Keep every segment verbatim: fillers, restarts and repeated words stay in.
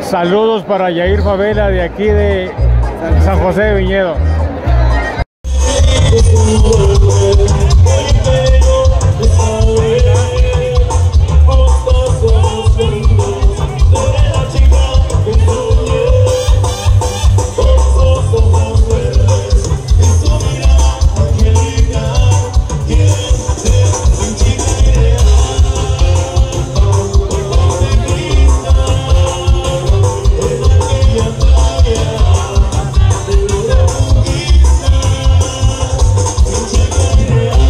Saludos para Yair Favela de aquí de San José de Viñedo. Yeah.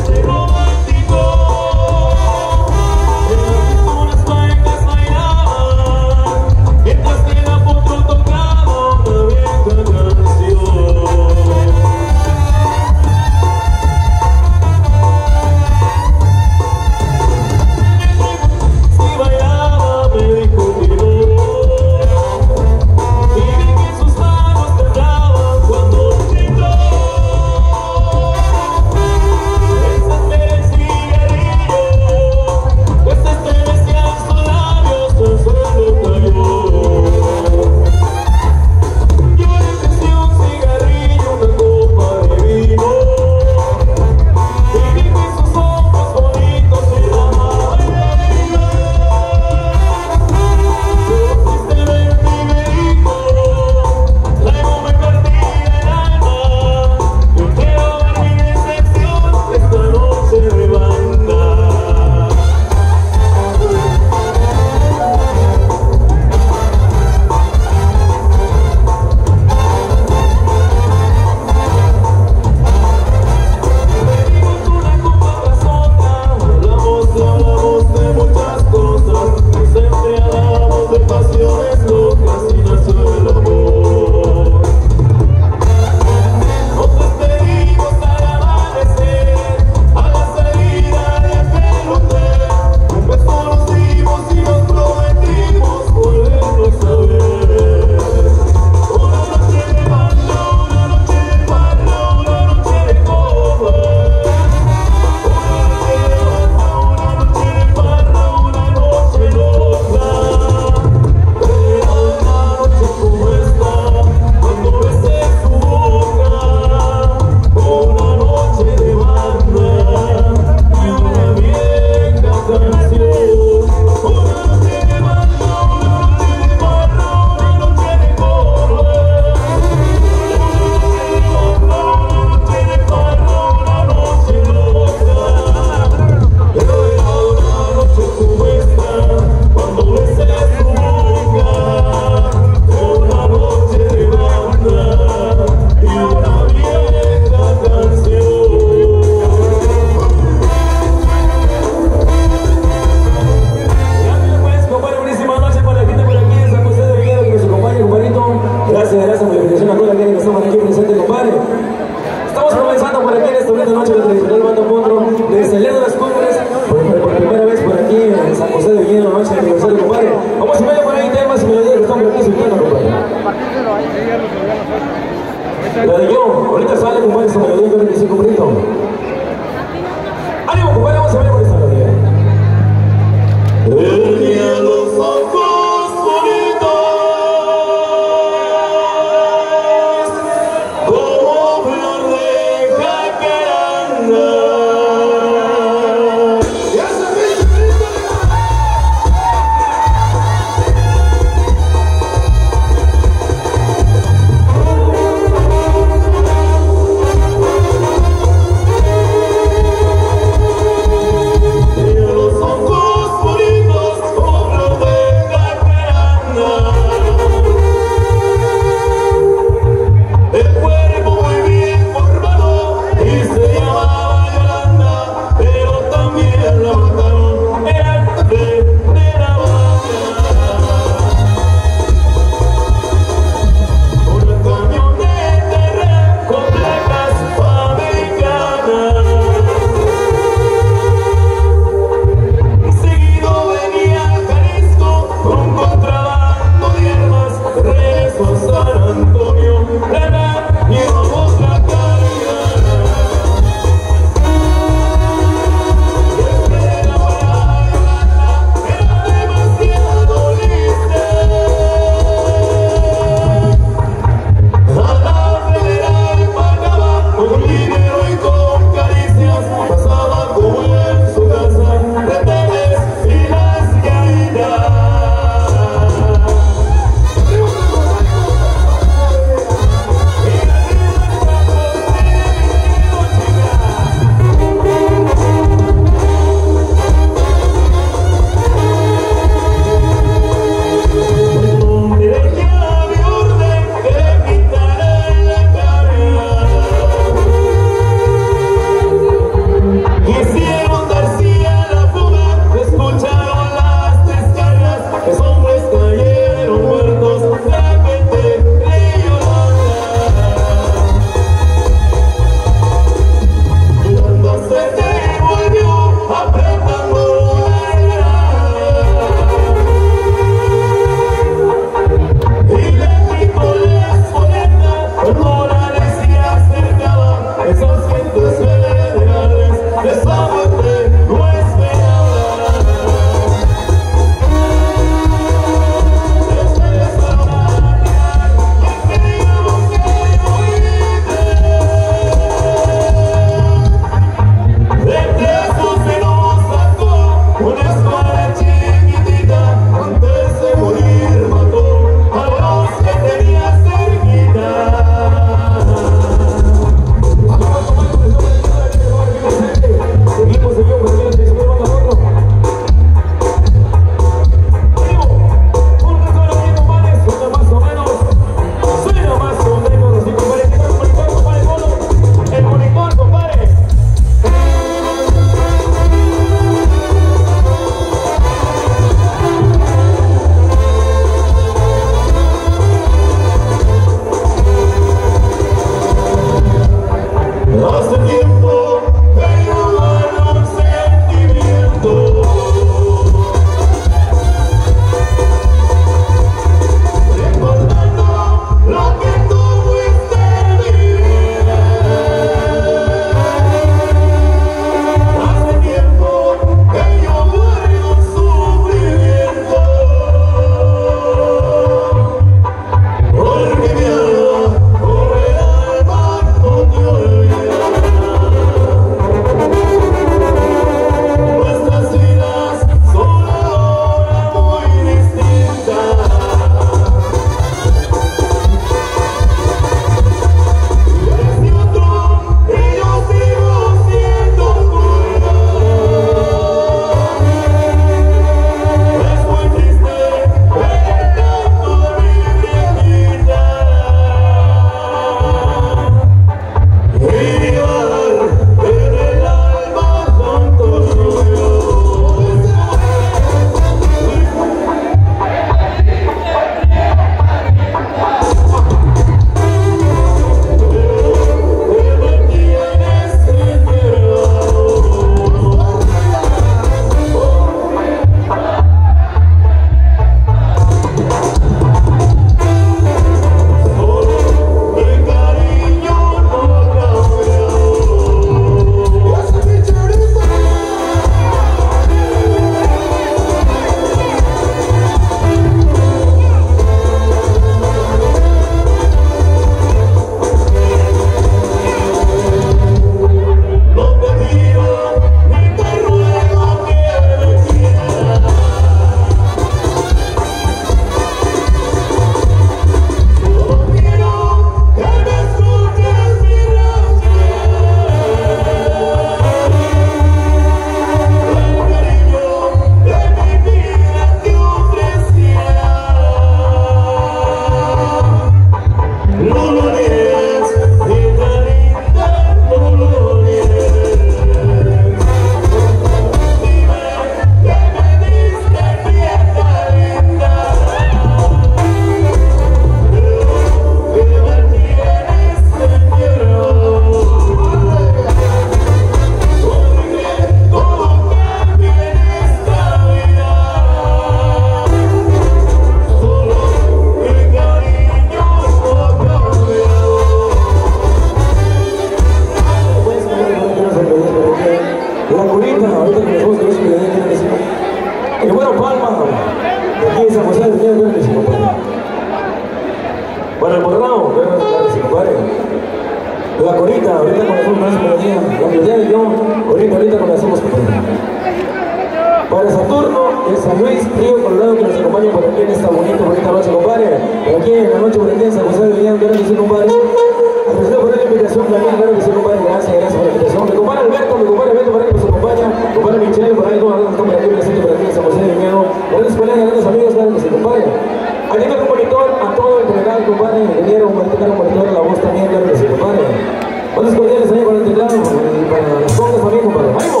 ahorita que nos vamos con eso que le den que decir. El bueno Palma, de aquí de San José de Viñedo, creo que sí, compadre. Bueno, el Borrao, creo que sí, compadre. La Corita, ahorita con nosotros más melodía. La melodía de yo, ahorita, ahorita con la hacemos, compadre. Para Saturno, de San Luis, Río Colorado, que nos acompaña por aquí en esta bonita, bonita noche, compadre. Por aquí en la noche, por aquí en San José de Viñedo, creo que sí, compadre. Agradecido por la invitación también, claro que sí, compadre. Gracias, gracias por la invitación. Mi compadre Alberto, mi compadre Alberto, por ahí nos acompaña. Mi compadre Michelle, por ahí, todos estamos por aquí presentes por aquí en San José de Viñedo. Grandes colegas, grandes amigos, claro que sí, compadre. A nivel un monitor, a todo en general, compadre, ingeniero, un monitor, un monitor, la voz también, claro que sí, compadre. Buenos cordiales ahí con el teclado, para las congas también, compadre. ¡Ánimo!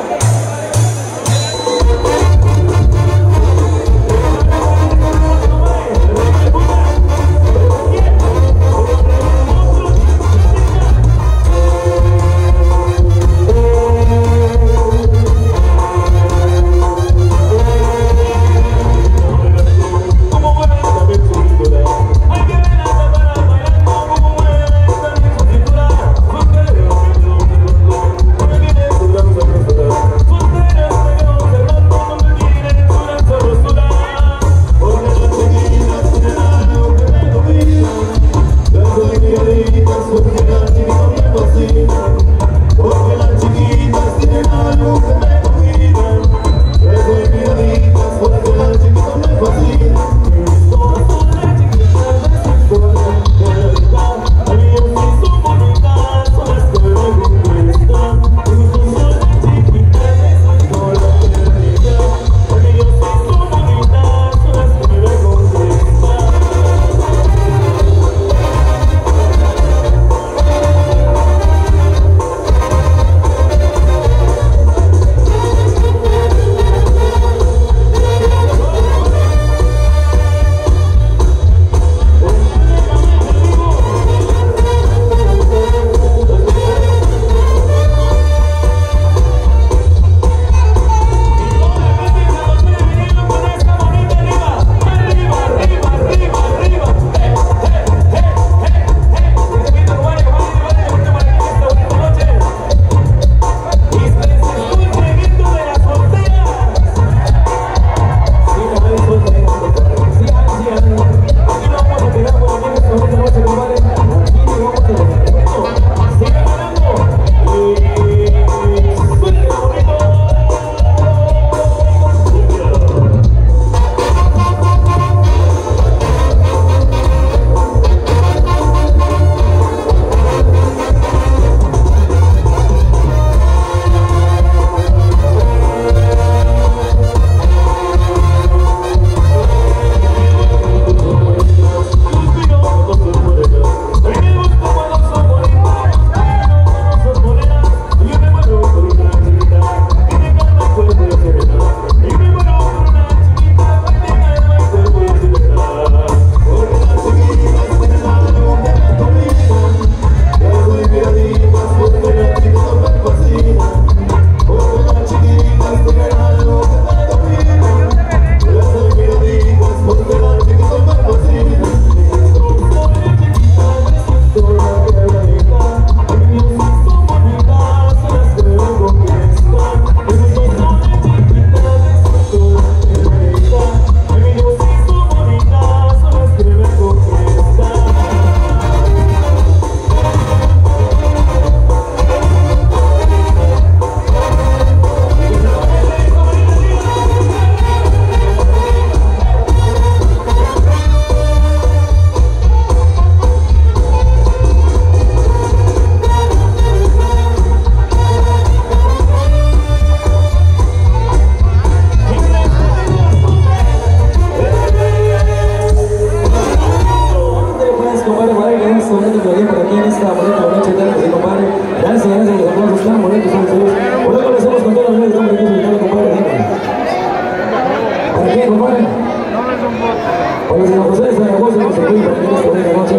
Para San José de Zaragoza nos acompaña por aquí esta bonita noche.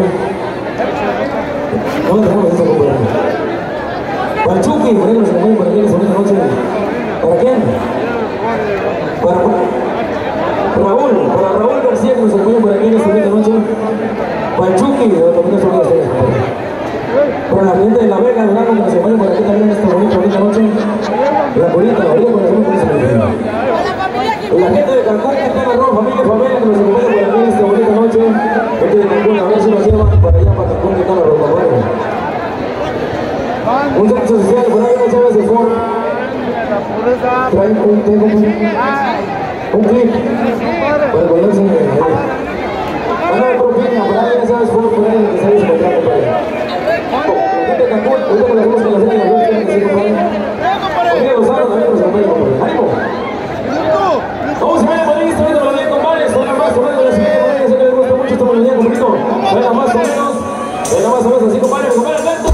No dejamos eso, compadre. Para Chucky, por ahí nos acompaña por aquí esta bonita noche. ¿Para quién? Para Raúl, para Raúl García, que nos acompaña por aquí esta bonita noche. Para Chucky, de la familia Solís, compadre. Para la gente de La Vega, Durango, que nos acompaña por aquí también esta bonita, bonita noche. La bonita, la bonita. para ahí, un, tengo un, un clip para ponerse en el... Una propina, por ahí, ¿sabes? Por ahí, que sabes encontrar, compadre. Gente de Cancún, ahorita con las cosas que la gente de Cancún tiene que ser, compadre. Familia Lozano también nos acompaña, compadre. ¡Ánimo! Vamos a ver por ahí, esta vez de la ley, compadre. Suena más o menos de la siguiente manera, sé que les gusta mucho esta melodía, compadre. Suena más o menos, suena más o menos así, compadre. Compadre, atento.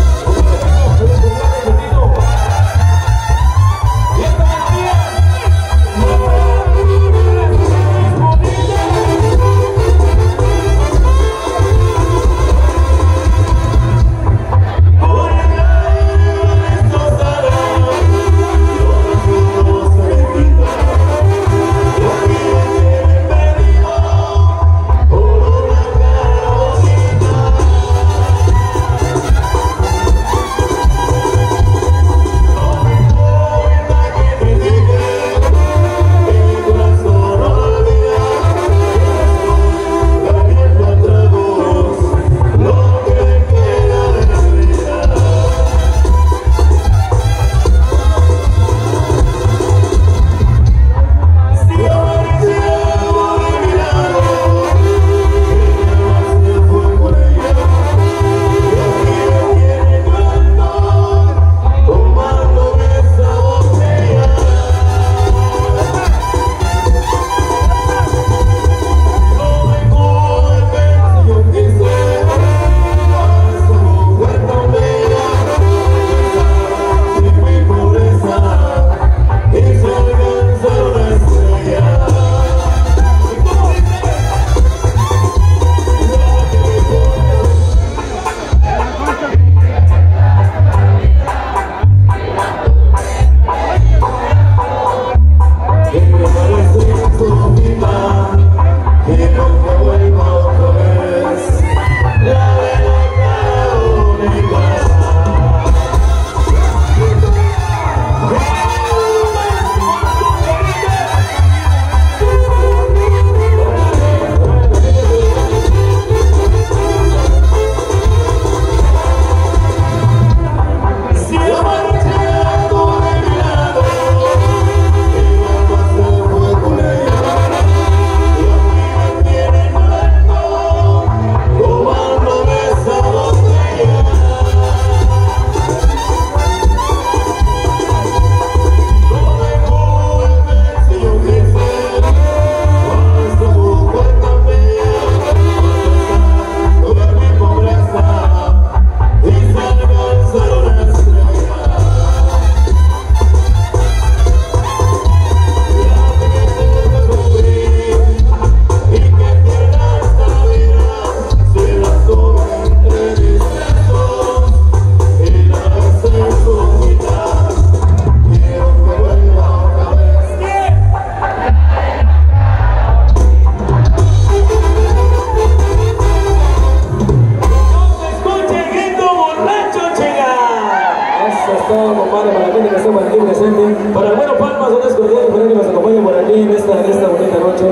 Para el bueno Palmas, un escorpión para que nos acompañe por aquí en esta, en esta bonita noche.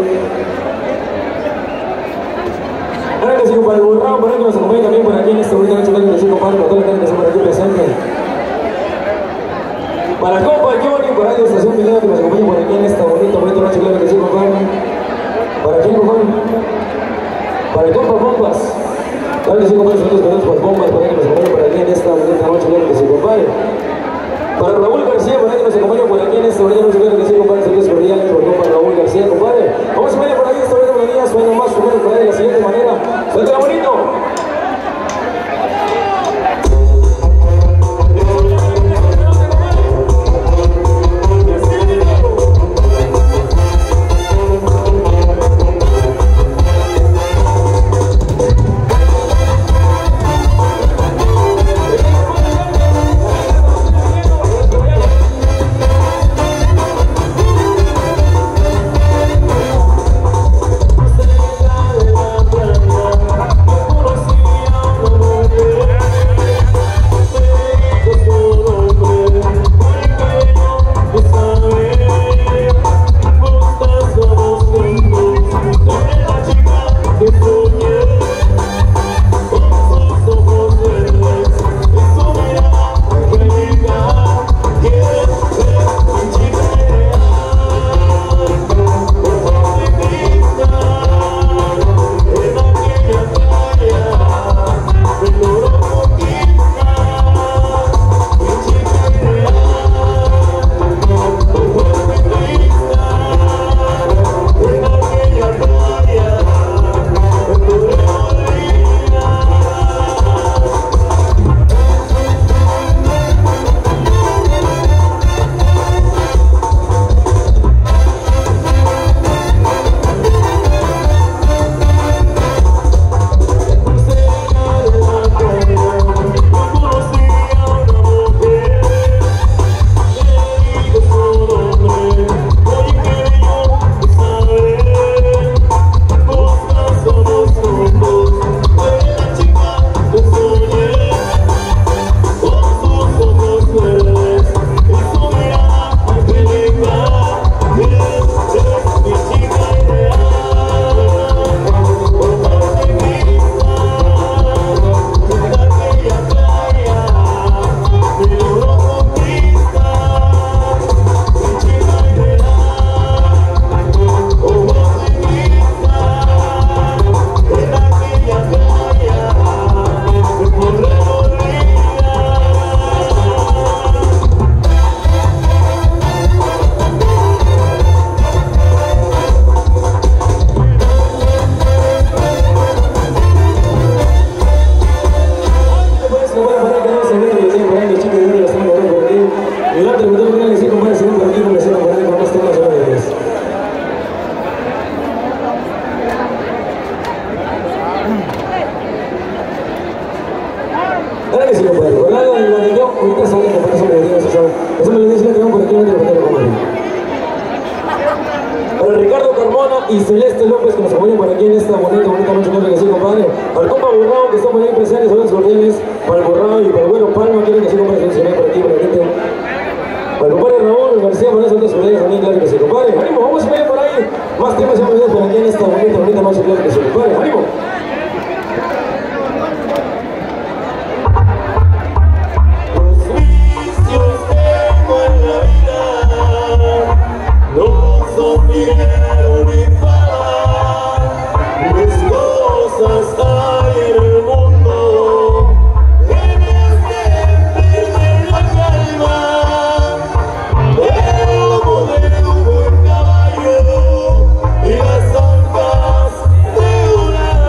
Claro que sí, para el burrón, para que nos acompañe también por aquí en esta bonita noche. Claro que sí, compadre, para toda la gente que está por aquí presente. Para compa Johnny, por Radio Estación Milagro, que nos acompañe por aquí en esta bonita, bonita noche. Claro que sí, compadre. ¿Para quién, compadre? Para el compa Bombas. Claro que sí, compadre, saludos para por Bombas, para que nos acompañe por aquí en esta bonita noche. Claro que sí, compadre. Para Raúl García, para que nos acompañe por aquí en esta bonita noche. Claro que sí, compadre, saludos cordiales por compa Raúl García, compadre. Vamos a ver por ahí esta bonita melodía, suena más o menos por ahí de la siguiente manera. ¡Suelta bonito! Sí. y Celeste López que nos acompañan por aquí en esta bonita, bonita noche, claro que sí, compadre. Al compa Borrao que está por ahí presentes, a los cordiales, para el Borrao y para el Güero Palma, quieren que sí, compadre, se por aquí, por la gente. Para el compadre Raúl García, para esas otras cordiales también, claro que sí, compadre. ¡Ánimo! Vamos a ver por ahí más temas y más por aquí en esta bonita, bonita noche, claro que sí, compadre. ¡Ánimo! Y las zancas de una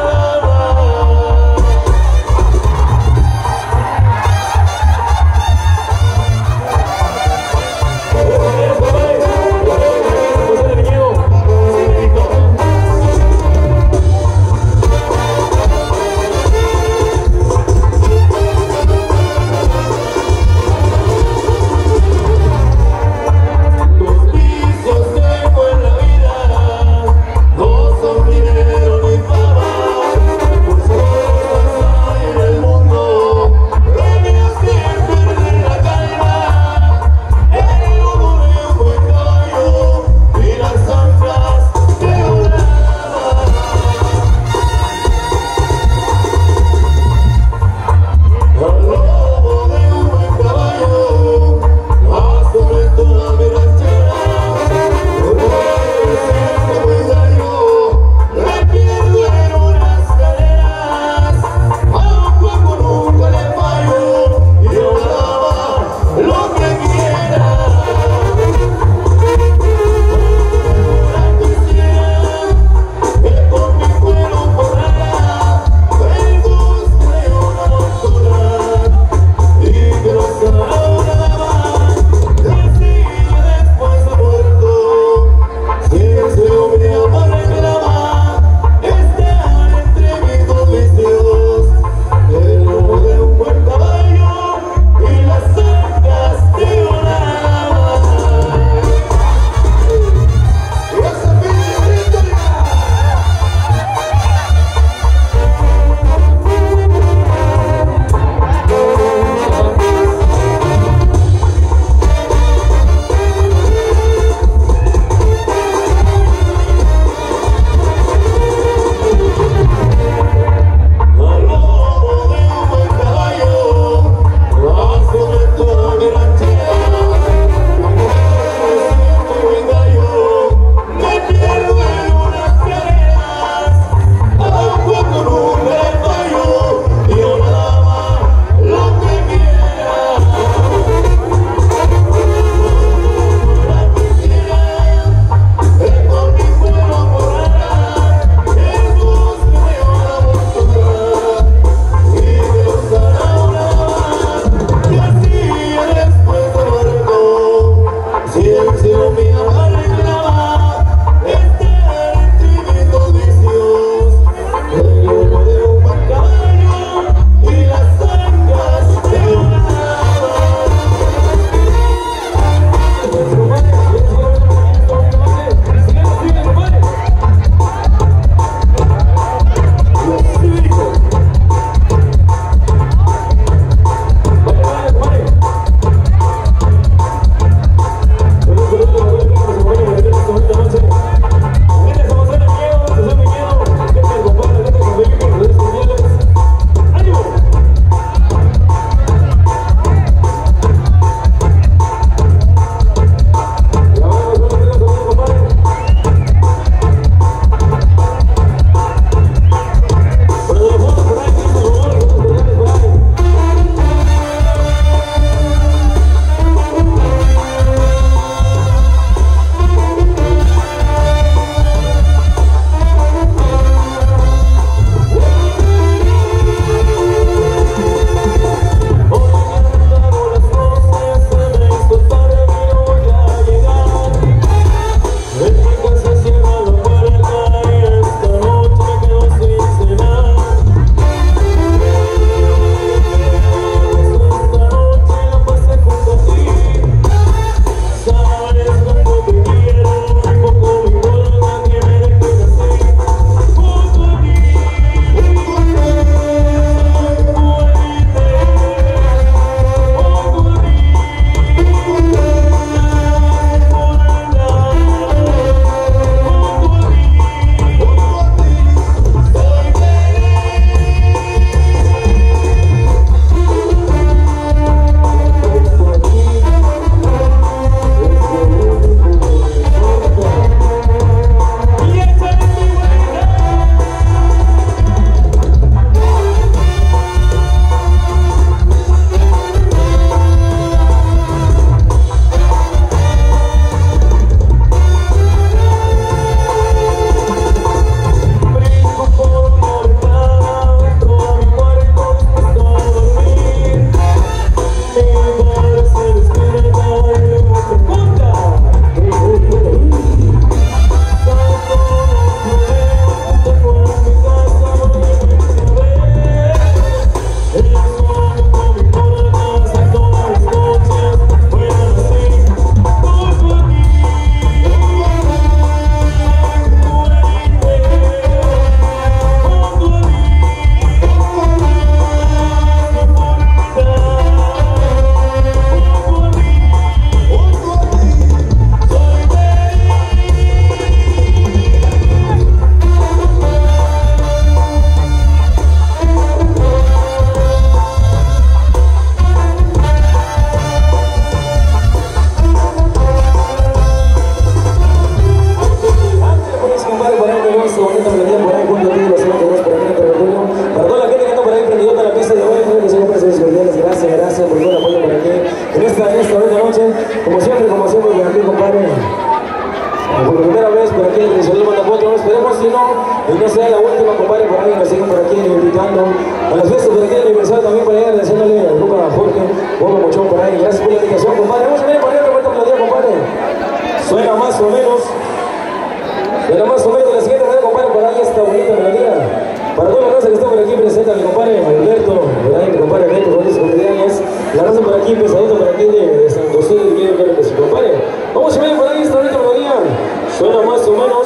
foto, no esperemos si no, y no sea la última, compadre, por ahí nos siguen por aquí invitando a las fiestas por aquí de aniversario también para allá, agradeciéndole al grupo a Jorge, Bobo Mochón por ahí, gracias por la invitación, compadre. Vamos a ver, por ahí, vuelta por la día, compadre. Suena más o menos, suena más o menos de la siguiente manera, compadre, por ahí esta bonita melodía. Para toda la raza que está por aquí presente, mi compadre Alberto, por ahí mi compadre Alberto, por los cumpleaños, la raza por aquí, pesadito por aquí de, de San José de Guillermo, claro que sí, compadre. Vamos a ver por ahí esta bonita melodía, suena más o menos,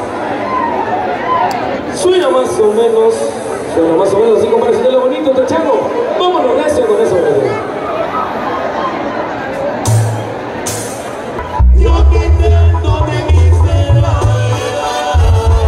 suena más o menos, suena más o menos así, compadre, si lo bonito, trachano, vámonos recio con esa melodía. Yo que tanto te quise bailar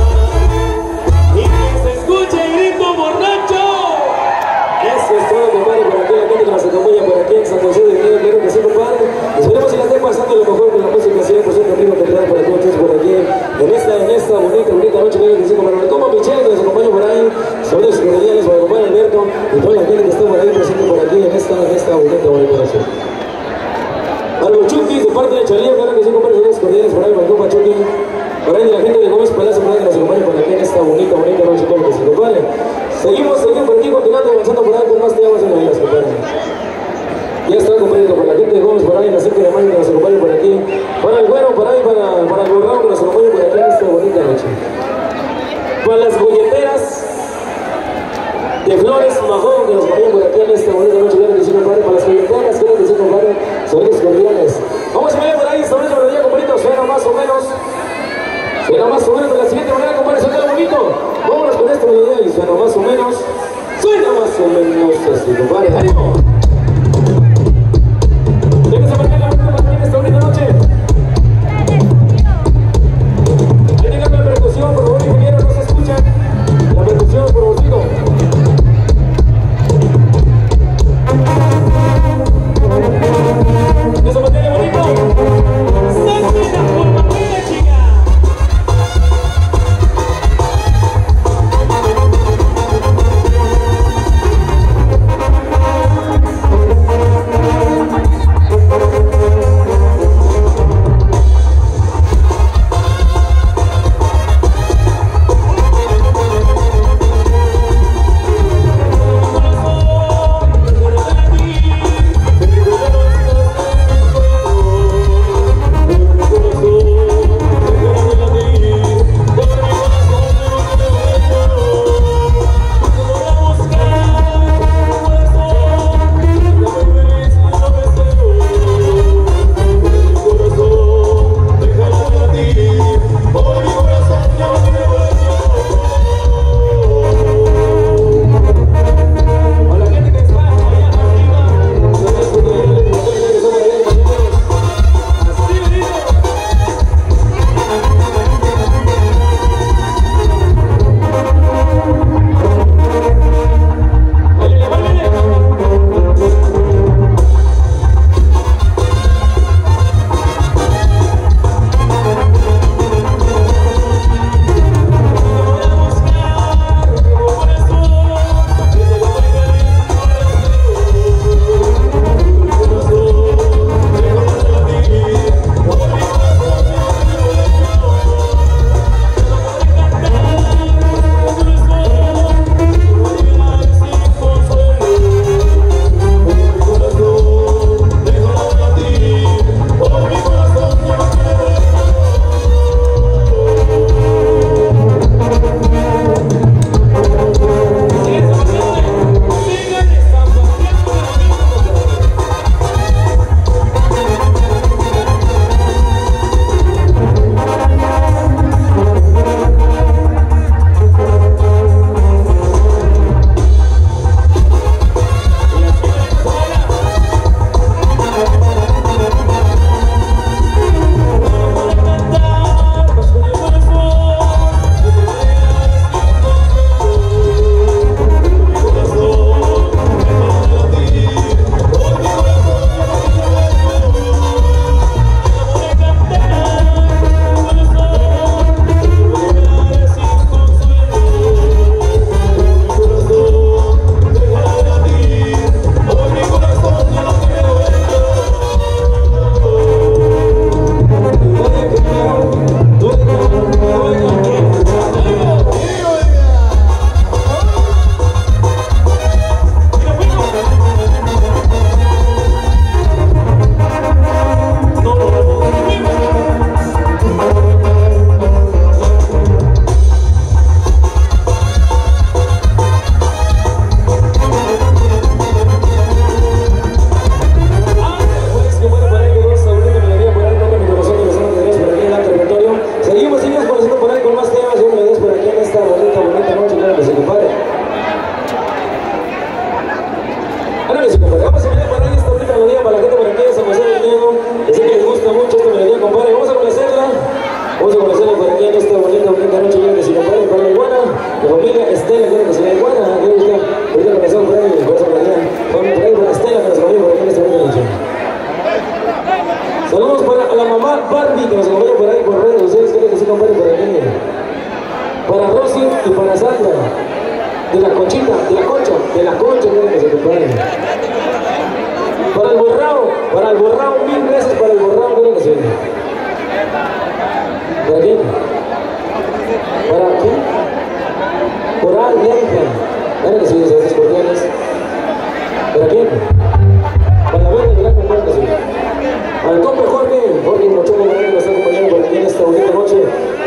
y que se escuche el grito borracho. Eso es todo, compadre, por aquí la gente que nos acompaña por aquí en San José de Guillermo, claro que sí, compadre. Esperemos que la estén pasando lo mejor con la música cien por ciento arriba, que para todos ustedes por aquí en esta, en esta bonita, bonita noche, claro que sí, compadre. Como Michelle que nos acompaña por ahí, saludos cordiales para el compadre Alberto y toda la gente que está por ahí presente por aquí en esta, en esta bonita, bonita noche. Para los Chukis, de parte de Chalía, claro que sí, compadre, saludos cordiales por ahí para el compa Chuki. Por ahí de la gente de Gómez Palacio, por ahí que nos acompaña por aquí en esta bonita, bonita noche, claro que sí, compadre. Seguimos, seguimos por aquí, continuando, avanzando por ahí con más temas en la vida, compadre. Ya está, compadre, por la gente de Gómez por ahí, en la cinco de mayo que nos acompaña por aquí. Para el güero, por ahí, para, para el borrado que nos acompaña por aquí en esta bonita noche. Para las golleteras de Flores Majón que nos acompañan por aquí en esta bonita noche, claro que sí, compadre. Para las golleteras, claro que sí, compadre, saludos cordiales. Vamos a ver por ahí esta bonita melodía, compadre, suena más o menos. Suena más o menos de la siguiente manera, compadre, suena bonito. Vámonos con esta melodía y suena más o menos. Suena más o menos así, compadre. ¡Ánimo! Déjense marcar la puerta para esta bonita noche. Ahí tengan la percusión, por favor, ingeniero, no se escucha. La percusión, por favorcito. Eso mantiene bonito. ¡Sáquenla por Martina, chica! Y para Sandra, de la Conchita, de la Concha, de la Concha, quiero que se prepare. Para el borrado, para el borrado, mil veces para el borrado, quiero que se venga. ¿Para quién? ¿Para quién? Por ahí, Leighton. Quiero que se venga, esos cordiales. ¿Para quién? Para la verde, ¿verdad? Quiero que se venga. Al compa Jorge, Jorge Mochón, que nos está acompañando por aquí en esta bonita noche.